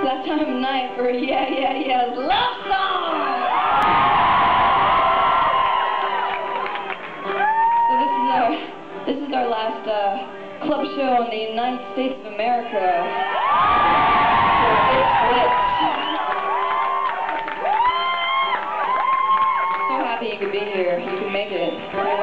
that time of night for Yeah, Yeah, Yeah's love song! So this is our last club show in the United States of America. So it's Blitz. So happy you could be here. You could make it.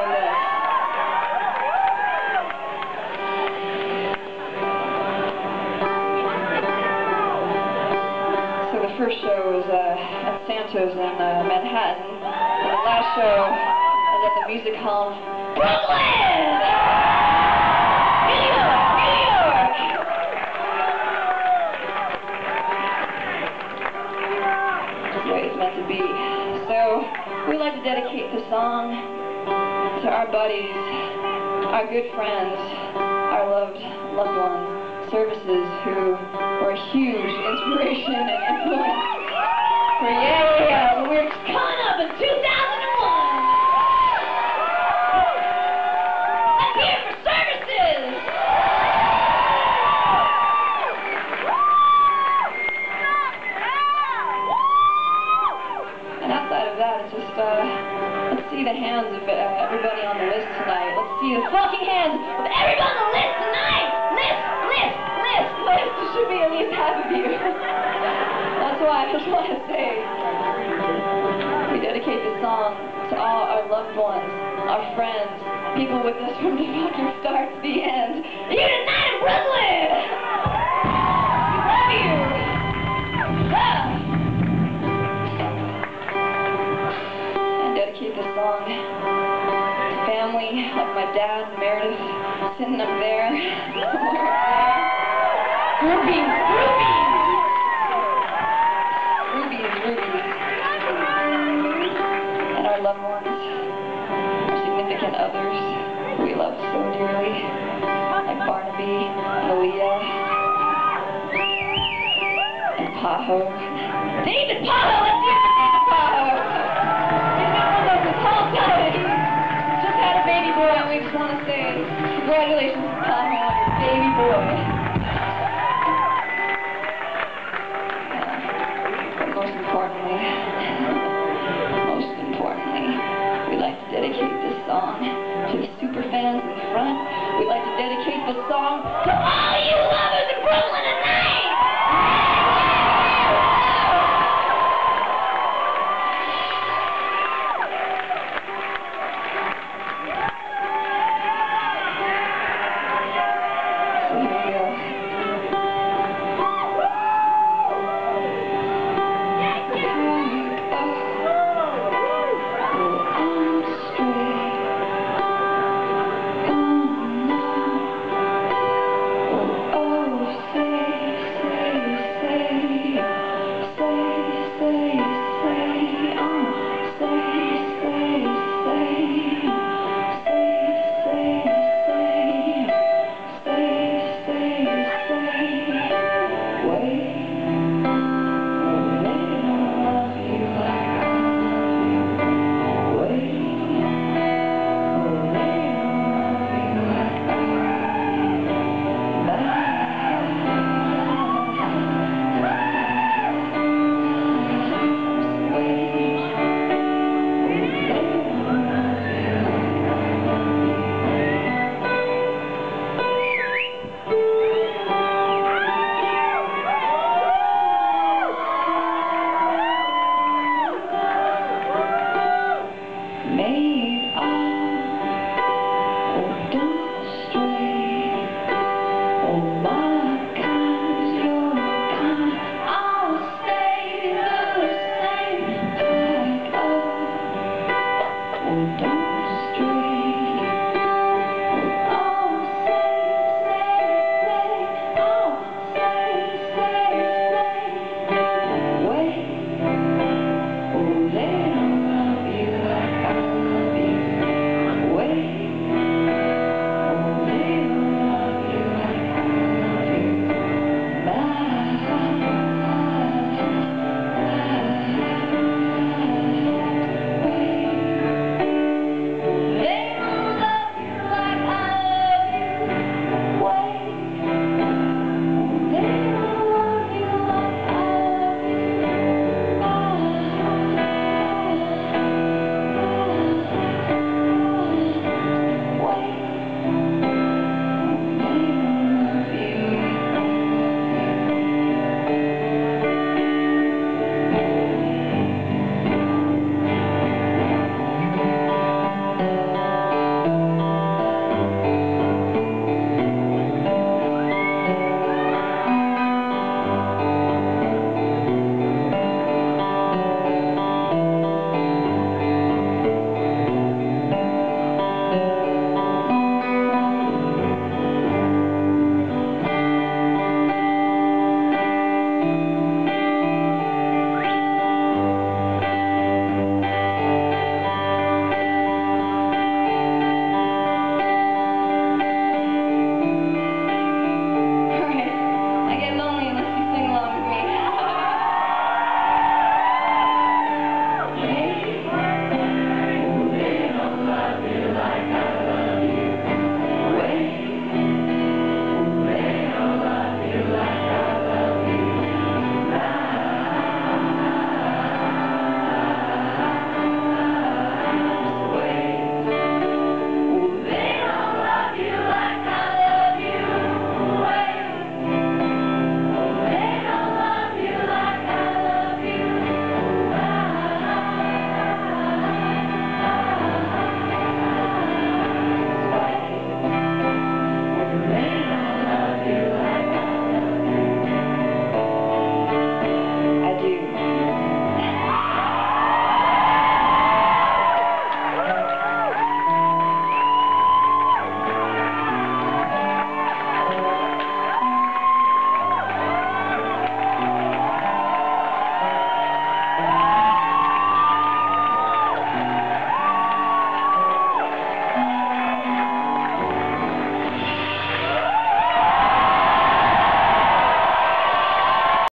The first show was at Santos in Manhattan, and the last show was at the Music Hall of Brooklyn! New York! New York! That's the way it's meant to be. So, we'd like to dedicate the song to our buddies, our good friends, our loved ones, services who were a huge inspiration and influence for Yeah, Yeah, when we were coming up in 2001. Let's hear it for services! And outside of that, it's just, let's see the hands of everybody on the list tonight. Let's see the fucking hands of everybody on the list tonight! List! There should be at least half of you. That's why I just want to say, we dedicate this song to all our loved ones, our friends, people with us from the fucking start to the end. You tonight in Brooklyn! We love you! And dedicate this song to family, like my dad, Meredith, sitting up there, somewhere up there. Rubies! And our loved ones, our significant others who we love so dearly, like Barnaby, and Aaliyah, and Paho. David Paho! Let's hear it for David Paho!